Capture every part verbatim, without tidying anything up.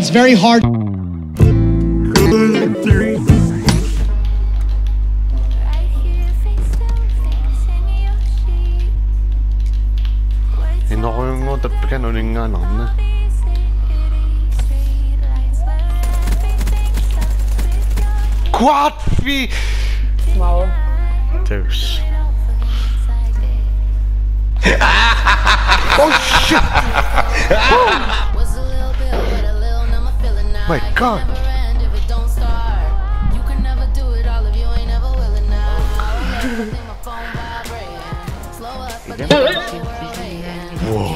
it's very hard. Hindi ko yung mga tapikan uling nga lang na. Quad fee! Wow. There's... Oh shit! My god! Whoa.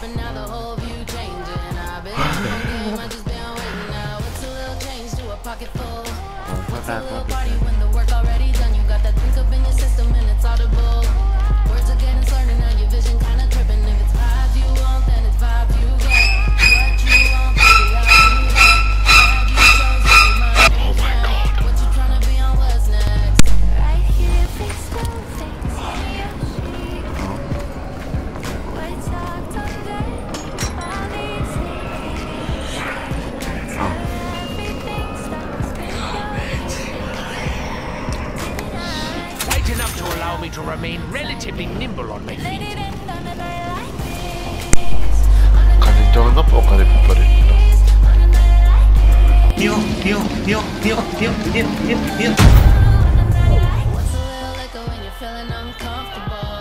To remain relatively nimble on my feet. Kanito na po, kanito pa rin ito. Yo, yo, yo, yo, yo, yo, yo, yo. What's a little liquor when you're feeling uncomfortable?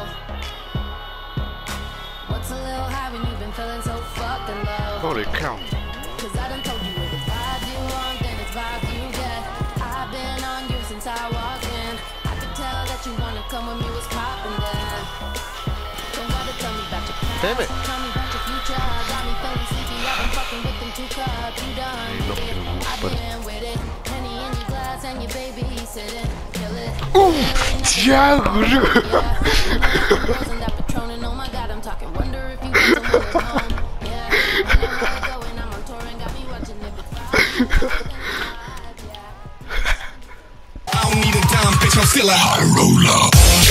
What's a little high when you've been feeling so fucking low? Holy cow. Cause I done told you if it's vibes you want, then it's vibes you get. I've been on you since I walked in. I could tell that you wanna come with me, was popping then. Don't bother tell me about your past. Damn it. Tell me about your future. Got me feeling sleepy. I've been fucking with them two cups. You done with it. I've been with it. Penny in your glass and your baby sitting. Kill it. Diago! Wasn't that Patronum? Oh my god, I'm talking. Wonder if you want someone at home. Yeah. Whenever I go and I'm on tour and got me watching if it's fine. I don't need a dime, bitch, I'm still a high roller.